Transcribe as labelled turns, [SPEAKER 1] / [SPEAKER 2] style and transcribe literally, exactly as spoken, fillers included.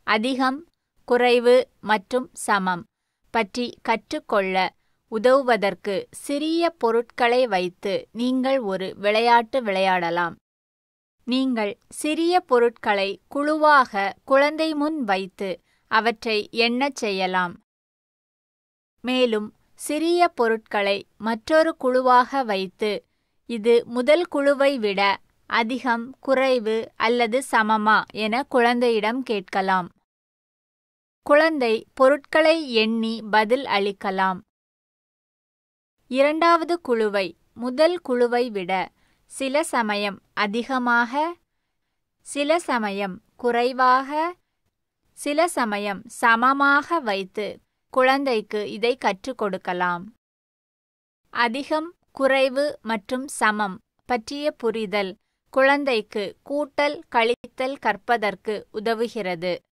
[SPEAKER 1] அதிகம், குறைவு மற்றும் சமம் பற்றி கற்றுக்கொள்ள உதவுவதற்கு சிறிய பொருட்களை வைத்து நீங்கள் ஒரு விளையாட்டு விளையாடலாம். நீங்கள் சிறிய பொருட்களை குழுவாக குழந்தை முன் வைத்து அவற்றை எண்ணச் செய்யலாம். மேலும் சிறிய பொருட்களை மற்றொரு குழுவாக வைத்து இது முதல் குழுவை விட அதிகம், குறைவு அல்லது சமமா என குழந்தையிடம் கேட்கலாம். குழந்தை பொருட்களை எண்ணி பதில் அளிக்கலாம். இரண்டாவது குழுவை முதல் குழுவை விட சில சமயம் அதிகமாக, சில சமயம் குறைவாக, சில சமயம் சமமாக வைத்து குழந்தைக்கு இதை கற்றுக் கொடுக்கலாம். அதிகம், குறைவு மற்றும் சமம் பற்றிய புரிதல் குழந்தைக்கு கூட்டல், கழித்தல் கற்பதற்கு உதவுகிறது.